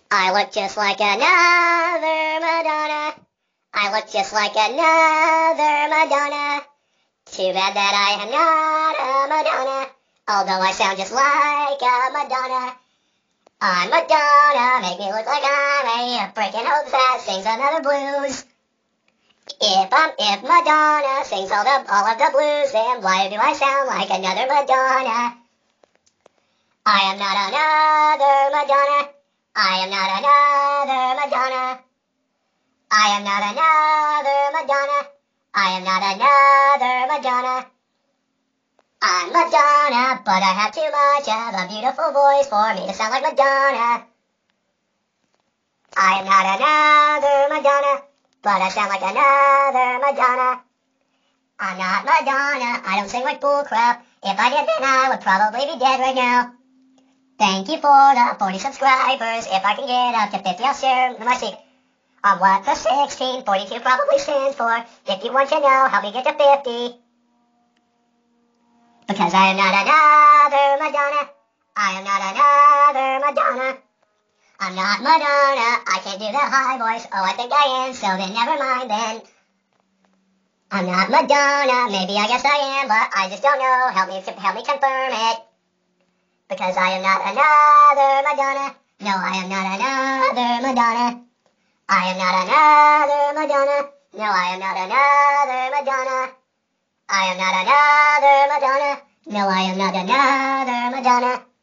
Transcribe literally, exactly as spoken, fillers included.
I look just like another Madonna. I look just like another Madonna. Too bad that I am not a Madonna, although I sound just like a Madonna. I'm Madonna, make me look like I'm a breaking hope that sings another blues. If I'm, if Madonna sings all the, all of the blues, then why do I sound like another Madonna? I am not another Madonna. I am not another Madonna. I am not another Madonna. I am not another Madonna. I'm Madonna, but I have too much of a beautiful voice for me to sound like Madonna. I am not another Madonna, but I sound like another Madonna. I'm not Madonna, I don't sing like bullcrap. If I did, then I would probably be dead right now. Thank you for the forty subscribers. If I can get up to fifty, I'll share my secret on what the sixteen forty-two probably stands for. If you want to know, help me get to fifty. Because I am not another Madonna. I am not another Madonna. I'm not Madonna. I can't do that high voice. Oh, I think I am, so then never mind then. I'm not Madonna. Maybe I guess I am, but I just don't know. Help me, help me confirm it. Because I am not another Madonna. No, I am not another Madonna. I am not another Madonna. No, I am not another Madonna. I am not another Madonna. No, I am not another Madonna.